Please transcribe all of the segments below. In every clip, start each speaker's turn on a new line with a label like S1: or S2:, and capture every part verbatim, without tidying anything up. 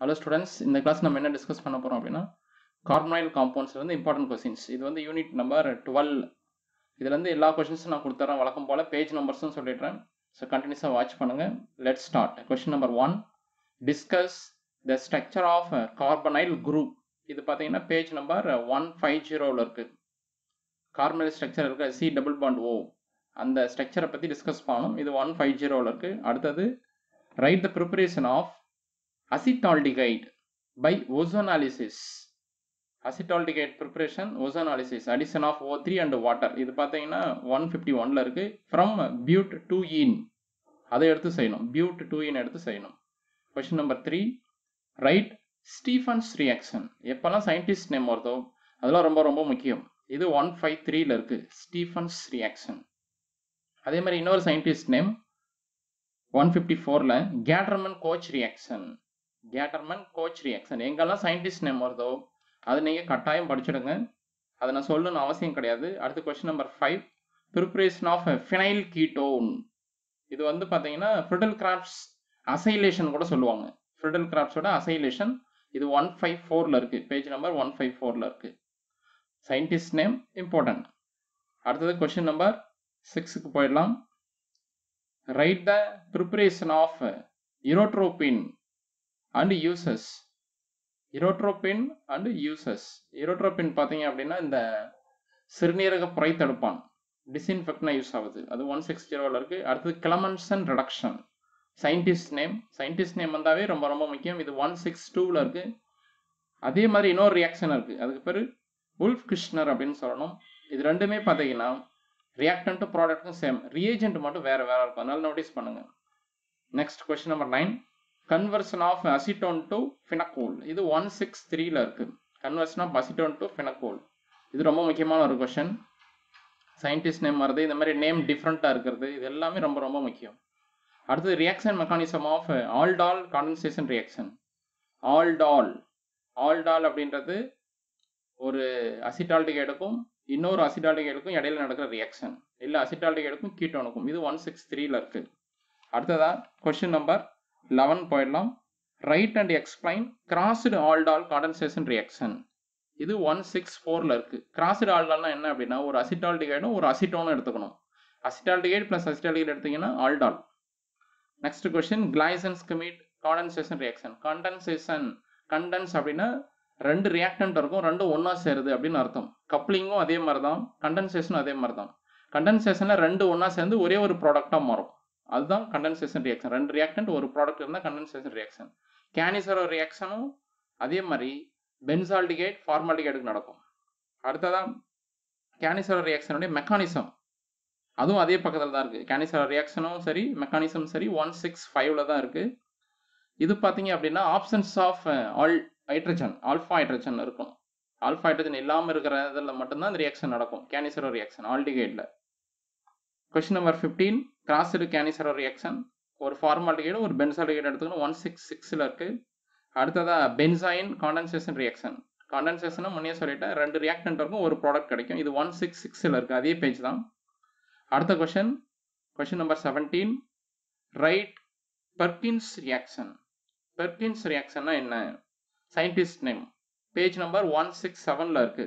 S1: Hello students, in the class நம்ம என்ன discuss பண்ண போறோம் அப்படின்னா கார்பனைல் காம்பவுண்ட்ஸ்ல இருந்து இம்பார்ட்டன்ட் क्वेश्चंस. இது வந்து யூனிட் நம்பர் twelve. இதுல இருந்து எல்லா क्वेश्चंसும் நான் கொடுத்துறேன் வழக்கம் போல பேஜ் நம்பர்ஸும் சொல்லிடுறேன். சோ கண்டினியூஸா வாட்ச் பண்ணுங்க. Let's start. Question number one. Discuss the structure of a carbonyl group. இது பாத்தீங்கன்னா பேஜ் நம்பர் one fifty ல இருக்கு. கார்பனைல் ஸ்ட்ரக்சர் இருக்க C double bond O அந்த ஸ்ட்ரக்சரை பத்தி டிஸ்கஸ் பண்ணனும். இது one fifty ல இருக்கு. அடுத்து write the preparation of acetaldehyde by ozonolysis. Acetaldehyde preparation, ozonolysis, addition of O three and water. இது பாத்தீங்கன்னா one fifty-one ல இருக்கு. From butadiene அதை எடுத்து செய்யணும். butadiene எடுத்து செய்யணும். Question number three. Write Stephen's reaction. எப்பெல்லாம் scientist name வருதோ அதெல்லாம் ரொம்ப ரொம்ப முக்கியம். இது one fifty-three ல இருக்கு. Stephen's reaction. அதே மாதிரி இன்னொரு scientist name one fifty-four ல Gatterman Koch reaction. Gatterman Koch reaction. எங்கெல்லாம் சயின்டிஸ்ட் நேம் வருதோ அதை நீங்க கட்டாயம் படிச்சிடுங்க. அதை நான் சொல்லணும்னு அவசியம் கிடையாது. அடுத்து question number five. Preparation of phenyl ketone. இது வந்து பாத்தீங்கன்னா Friedel-Crafts acylation கூட சொல்லுவாங்க. Friedel-Crafts-ஓட acylation. இது one fifty-four ல இருக்கு. பேஜ் நம்பர் one fifty-four ல இருக்கு. Scientist name important. அடுத்தது क्वेश्चन நம்பர் six க்கு போயிடலாம். Write the preparation of erotropin and uses. Erotropin and uses. Erotropin பாத்தீங்க அப்படின்னா இந்த சிறுநீரக புரை தடுப்பான் டிஸ்இன்ஃபெக்ட்னா யூஸ் ஆகுது. அது one sixty ல இருக்கு. அடுத்து Clemmensen reduction. Scientist name scientist name வந்தாவே ரொம்ப ரொம்ப முக்கியம். இது one sixty-two ல இருக்கு. அதே மாதிரி இன்னொரு ரியாக்ஷன் இருக்கு. அதுக்கு பேரு உல்ஃப் கிருஷ்ணர் அப்படின்னு சொல்லணும். இது ரெண்டுமே பாத்தீங்கன்னா ரியாக்டன்ட் ப்ராடக்ட்டும் சேம், ரியேஜென்ட் மட்டும் வேற வேற இருக்கும். அதனால நோட்டீஸ் பண்ணுங்க. Next question number nine. Conversion of acetone to phenol. இது one sixty-three ல இருக்கு. Conversion of acetone to phenol. இது ரொம்ப முக்கியமான ஒரு क्वेश्चन. சயின்டிஸ்ட் நேம் வருது, இந்த மாதிரி நேம் டிஃபரெண்டா இருக்குது, இது எல்லாமே ரொம்ப ரொம்ப முக்கியம். அடுத்து reaction mechanism of aldol condensation reaction. Aldol aldol அப்படின்றது ஒரு அசிட்டால்டிகைடுக்கும் இன்னொரு அசிட்டால்டிகைடுக்கும் இடையில நடக்கிற ரியாக்ஷன். இல்ல அசிட்டால்டிகைடுக்கும் கீட்டோனுக்கும். இது one sixty-three ல இருக்கு. அடுத்ததா क्वेश्चन நம்பர் eleven போயிடலாம். Write and explain crossed aldol condensation reaction. இது one sixty-four ல இருக்கு. crossed aldolனா என்ன அப்படின்னா ஒரு அசிட்டால்டிகைடும் ஒரு அசிட்டோனும் எடுத்துக்கணும். அசிட்டால்டிகைடு பிளஸ் அசிட்டால்டிகைடு எடுத்தீங்கன்னா aldol. Next question glycine schemate condensation reaction. condensation condense அப்படின்னா ரெண்டு ரியாக்டன்ட் இருக்கும், ரெண்டும் ஒன்னா சேருது அப்படின்னு அர்த்தம். கப்ளிங்கும் அதே மாதிரி தான், கண்டென்சேஷனும் அதே மாதிரி தான். கண்டென்சேஷன்ல ரெண்டு ஒன்னா சேர்ந்து ஒரே ஒரு ப்ராடக்டா மாறும். அதுதான் கண்டென்சேஷன் ரியாக்ஷன். ரெண்டு ரியாக்டன்ட் ஒரு ப்ராடக்ட் இருந்தா கண்டென்சேஷன் ரியாக்ஷன். கேனிசரோ ரியாக்ஷனும் அதே மாதிரி பென்சால்டிகைட் ஃபார்மால்டிகைடுக்கு நடக்கும். அடுத்ததான் கேனிசரோ ரியாக்ஷனுடைய மெக்கானிசம், அதுவும் அதே பக்கத்துல தான் இருக்கு. கேனிசரோ ரியாக்ஷனும் சரி மெக்கானிசம் சரி one sixty-five ல தான் இருக்கு. இது பாத்தீங்க அப்படின்னா options of all hydrogen alpha hydrogen இருக்கும். ஆல்பா ஹைட்ரஜன் இல்லாம இருக்கிற இதுல மட்டும்தான் இந்த ரியாக்ஷன் நடக்கும். கேனிசரோ ரியாக்ஷன் ஆல்டிகைட்ல. Question number fifteen. Crossed Cannizzaro reaction. ஒரு ஃபார்மால்டிகைடு ஒரு பென்சால்டிகைடு எடுத்துக்கணும். one sixty-six ல இருக்கு. அடுத்ததா பென்சாயின் காண்டன்சேஷன் ரியாக்ஷன். காண்டன்சேஷன் முன்னே சொல்லிட்டேன், ரெண்டு ரியாக்டன்ட் இருக்கும் ஒரு ப்ராடக்ட் கிடைக்கும். இது one sixty-six ல இருக்கு. அதே பேஜ் தான். அடுத்த question question number seventeen. Write Perkin's reaction. Perkin's ரியாக்ஷன்னா என்ன? Scientist name. Page number one sixty-seven ல இருக்கு.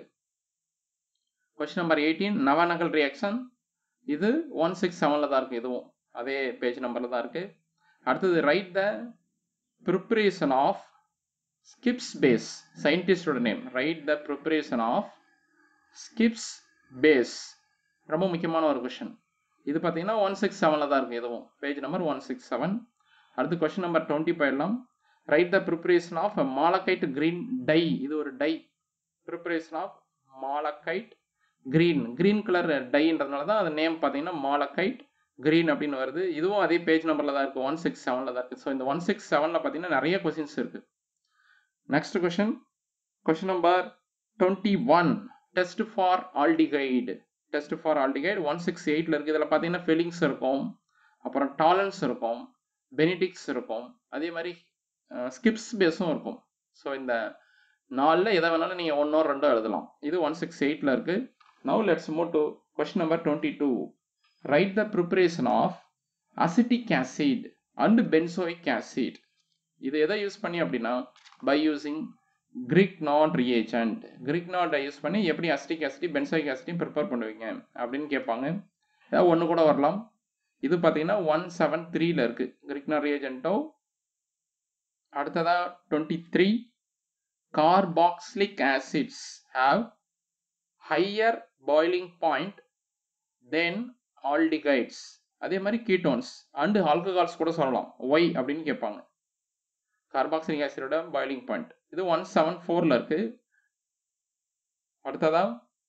S1: Question number eighteen. Knoevenagel reaction. இது one sixty-seven ல தான் இருக்கு. இதுவும் அதே பேஜ் நம்பர்ல தான் இருக்கு. அடுத்தது write the preparation of Schiff's base. சயின்டிஸ்டோட நேம். Write the preparation of Schiff's base. ரொம்ப முக்கியமான ஒரு क्वेश्चन. இது பாத்தீங்கன்னா one sixty-seven ல தான் இருக்கு. இதுவும் பேஜ் நம்பர் one sixty-seven. அடுத்து क्वेश्चन நம்பர் twenty போயிடலாம். Write the preparation of malachite green dye. இது ஒரு dye. Preparation of malachite green. Green colour டைன்றதுனால தான் அது நேம் பாத்தீங்கன்னா மாலக்கைட் கிரீன் அப்படின்னு வருது. இதுவும் அதே பேஜ் நம்பர்ல தான் இருக்கு. one sixty-seven ல தான் இருக்கு. ஸோ இந்த one sixty-seven ல பாத்தீங்கன்னா நிறைய क्वेश्चंस இருக்கு. Next question question number twenty-one. Test for aldehyde. Test for aldehyde one sixty-eight ல இருக்கு. இதுல பாத்தீங்கன்னா ஃபெலிங்ஸ் இருக்கும், அப்புறம் டாலன்ஸ் இருக்கும், பெனிடிக்ஸ் இருக்கும், அதே மாதிரி ஸ்கிப்ஸ் பேஸும் இருக்கும். ஸோ இந்த நாலுல எதை வேணாலும் நீங்க ஒன்னோ ரெண்டோ எழுதலாம். இது one sixty-eight ல இருக்கு. Now let's move to question number twenty-two. Write the preparation of acetic acid and benzoic acid. இது எதை யூஸ் பண்ணி அப்படின்னா by using Grignard reagent. Grignard use பண்ணி எப்படி அசிட்டிக் ஆசிட் பென்சாயிக் ஆசிட்டையும் ப்ரிப்பேர் பண்ணுவீங்க அப்படின்னு கேட்பாங்க. ஏதாவது ஒன்று கூட வரலாம். இது பார்த்தீங்கன்னா ஒன் செவன் த்ரீல இருக்கு Grignard reagentோ. அடுத்ததா twenty three carboxylic acids have higher boiling point than aldehydes. அதே மாதிரி ketones and alcohols கூட சொல்லலாம். Why அப்படின்னு கேட்பாங்க. கார்பாக்சிலிக் ஆசிடோட பாயிலிங் பாயிண்ட் இது ஒன் செவன் ஃபோர்ல இருக்கு. அடுத்ததா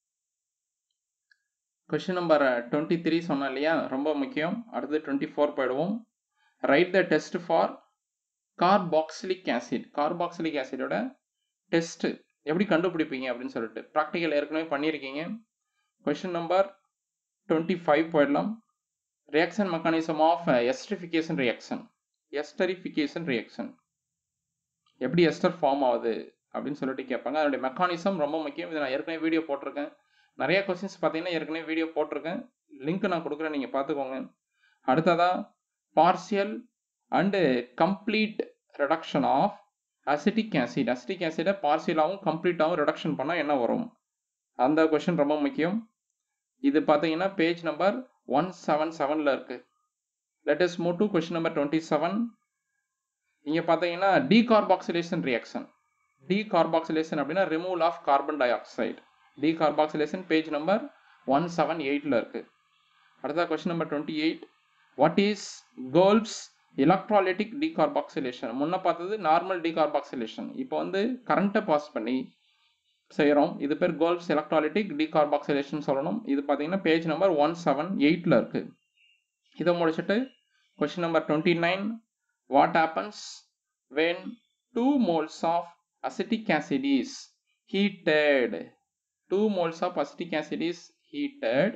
S1: கொஸ்டின் நம்பர் டுவெண்ட்டி த்ரீ சொன்னோம் இல்லையா, ரொம்ப முக்கியம். அடுத்து டுவெண்ட்டி ஃபோர் போயிடுவோம். Write the test for carboxylic acid. Carboxylic ஆசிடோட டெஸ்ட் எப்படி கண்டுபிடிப்பீங்க அப்படின்னு சொல்லிட்டு ப்ராக்டிக்கல் ஏற்கனவே பண்ணியிருக்கீங்க. கொஸ்டின் நம்பர் டுவெண்ட்டி ஃபைவ் போயிடலாம். Reaction mechanism of esterification reaction. Esterification reaction எப்படி எஸ்டர் ஃபார்ம் ஆகுது அப்படின்னு சொல்லிட்டு கேட்பாங்க. அதனுடைய மெக்கானிசம் ரொம்ப முக்கியம். இதை நான் ஏற்கனவே வீடியோ போட்டிருக்கேன். நிறைய கொஸ்டின்ஸ் பார்த்தீங்கன்னா ஏற்கனவே வீடியோ போட்டிருக்கேன். லிங்க் நான் கொடுக்குறேன், நீங்கள் பார்த்துக்கோங்க. அடுத்ததா partial and complete reduction of acetic acid. Acetic ஆசிடை பார்சியலாகவும் கம்ப்ளீட்டாகவும் ரெடக்ஷன் பண்ணால் என்ன வரும், அந்த கொஸ்டின் ரொம்ப முக்கியம். இது பார்த்தீங்கன்னா பேஜ் நம்பர் ஒன் செவன் செவனில் இருக்குது. Let us move to question number twenty seven. இங்கே பார்த்தீங்கன்னா டீகார்பாக்சிலேஷன் ரியாக்ஷன். டீகார்பாக்சிலேஷன் அப்படின்னா removal of carbon dioxide. Decarboxylation page number one seven எயிட்டில் இருக்கு. அடுத்த question number twenty eight. What is Kolbe's electrolytic decarboxylation? முன்ன பார்த்தது நார்மல் டீகார்பாக்சிலேஷன், இப்போ வந்து கரண்ட்டை பாஸ் பண்ணி செய்கிறோம். இது பேர் கோல்ப்ஸ் எலக்ட்ராலிட்டிக் டீகார்பாக்சிலேஷன் சொல்லணும். இது பார்த்தீங்கன்னா பேஜ் நம்பர் ஒன் செவன் எயிட்டில் இருக்கு. இதை முடிச்சுட்டு question number twenty nine. What happens when two moles of acetic acid is heated? two moles of acetic acid is heated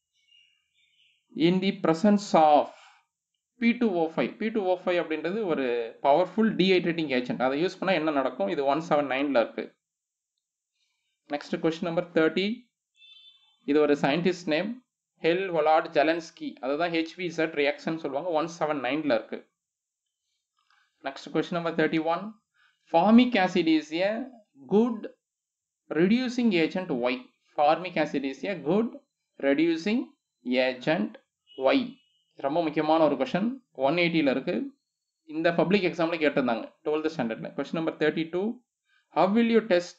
S1: in the presence of P two O five. P two O five அப்படின்றது ஒரு powerful dehydrating agent. அதை use பண்ணால் என்ன நடக்கும்? இது one seven நைனில் இருக்கு. Next question number thirty. இது ஒரு scientist name Hell Volhard Zelinsky. அதுதான் ஹெச்விசட் ரியாக்ஷன் சொல்லுவாங்க. ஒன் செவன் நைனில் இருக்கு. Next question number thirty-one. Formic acid is a good reducing agent. Why? Formic acid is a good reducing agent. Why? ரொம்ப முக்கியமான ஒரு question. One எயிட்டியில் இருக்கு. இந்த public எக்ஸாம்ல கேட்டிருந்தாங்க டுவெல்த் ஸ்டாண்டர்ட்ல. Question number thirty two. How will you test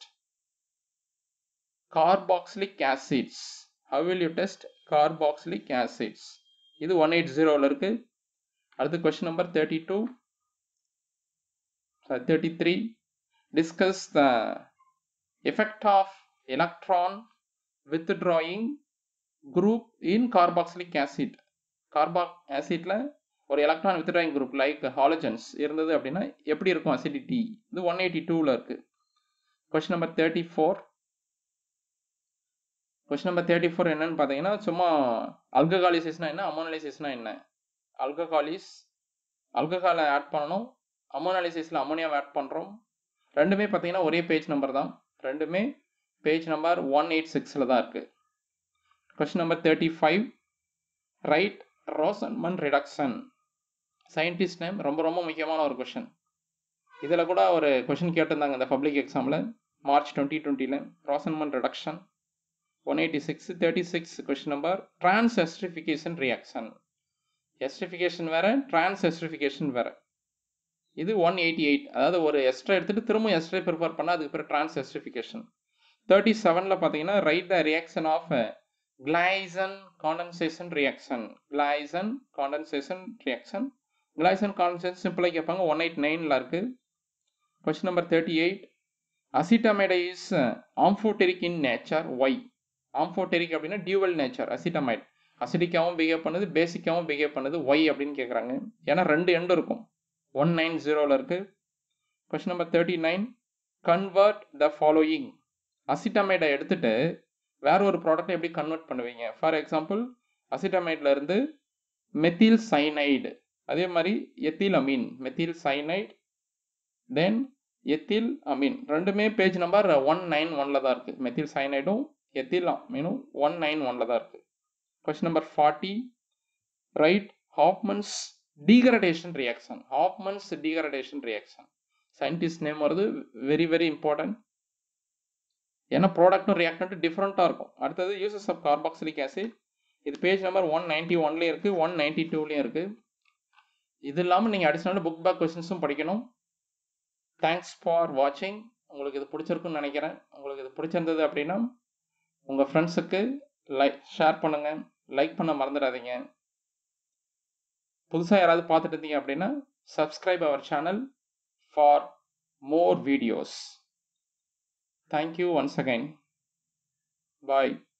S1: carboxylic acids? How will you test carboxylic acids? இது one eight ஜீரோவில் இருக்கு. அடுத்து question number thirty two. thirty-three. Discuss the effect of electron withdrawing group in carboxylic acid. Carbox ஆசிட்ல ஒரு electron withdrawing group like halogens இருந்தது அப்படின்னா எப்படி இருக்கும் அசிடிட்டி? இது ஒன் எயிட்டி டூவில் இருக்கு. Question number thirty four. Question number thirty four என்னன்னு பார்த்தீங்கன்னா சும்மா அல்கஹாலிசிஸ்னா என்ன, அமோனலைசிஸ்னா என்ன. அல்கஹாலிஸ் அல்கஹாலை ஆட் பண்ணணும், அமோனாலிசிஸில் அமோனியாவை ஆட் பண்ணுறோம். ரெண்டுமே பார்த்தீங்கன்னா ஒரே பேஜ் நம்பர் தான். ரெண்டுமே பேஜ் நம்பர் ஒன் எயிட் சிக்ஸில் தான் இருக்குது. Question number thirty five. Write Rosenmund reduction. Scientist name ரொம்ப ரொம்ப முக்கியமான ஒரு கொஸ்டின். இதில் கூட ஒரு கொஸ்டின் கேட்டிருந்தாங்க இந்த பப்ளிக் எக்ஸாமில் மார்ச் டுவெண்ட்டி டுவெண்ட்டியில். Rosenmund reduction one eighty six. Thirty six question number transesterification reaction. Esterification வேற, டிரான்ஸ் எஸ்டரிஃபிகேஷன் வேற. இது ஒன் எயிட்டி எயிட். அதாவது ஒரு எஸ்ட்ரா எடுத்துட்டு திரும்ப எஸ்ட்ரா ப்ரிப்பேர் பண்ணால் அதுக்கு பேர் டிரான்ஸ் எஸ்டரிஃபிகேஷன். தேர்ட்டி செவனில் பார்த்தீங்கன்னா write the reaction of Claisen condensation reaction. Claisen condensation reaction. Claisen condensation சிம்பிளாக கேட்பாங்க. ஒன் எயிட் நைனில் இருக்கு. Question number thirty eight. Acetamide is amphoteric in nature. Why? Amphoteric அப்படின்னா டியூவல் நேச்சர். அசிட்டமைடு அசிடிக்காகவும் behave பண்ணுது, பேசிக்காகவும் பிஹேவ் பண்ணுது. ஒய் அப்படின்னு கேட்குறாங்க. ஏன்னா ரெண்டு எண்டு இருக்கும். ஒன் நைன் ஜீரோவில் இருக்கு. Question number thirty nine. Convert the following. அசிட்டமைடை எடுத்துட்டு வேற ஒரு ப்ராடக்ட் எப்படி கன்வெர்ட் பண்ணுவீங்க? ஃபார் எக்ஸாம்பிள் அசிட்டமைட்ல இருந்து மெத்தில் சைனைடு, அதே மாதிரி ethyl amine. Methyl cyanide then ethyl amine. ரெண்டுமே பேஜ் நம்பர் ஒன் நைன் ஒன்ல தான் இருக்கு. மெத்தில் சைனைடும் எத்தில் அமீனும் ஒன் நைன் ஒன்ல தான் இருக்கு. Question number forty. Write Hofmann's degradation reaction, Hofmann's degradation reaction. Scientist name வருது, வெரி வெரி இம்பார்ட்டன்ட். ஏன்னா ப்ராடக்ட்டும் ரியாக்டன்ட்டும் டிஃப்ரெண்ட்டாக இருக்கும். அடுத்தது யூசஸ் ஆஃப் கார்பாக்சிலிக் ஆசிட். இது பேஜ் நம்பர் ஒன் நைன்டி ஒன்லேயும் இருக்குது, ஒன் நைன்டி டூலேயும் இருக்குது. இது இல்லாமல் நீங்கள் அடிஷ்னலாக புக் பேக் கொஸ்டின்ஸும் படிக்கணும். தேங்க்ஸ் ஃபார் வாட்சிங். உங்களுக்கு இது பிடிச்சிருக்குன்னு நினைக்கிறேன். உங்களுக்கு இது பிடிச்சிருந்தது அப்படின்னா உங்கள் ஃப்ரெண்ட்ஸுக்கு லைக் ஷேர் பண்ணுங்கள், லைக் பண்ண மறந்துடாதீங்க. புதுசாக யாராவது பார்த்துட்டு இருந்தீங்க அப்படின்னா subscribe our channel for more videos. Thank you once again. Bye.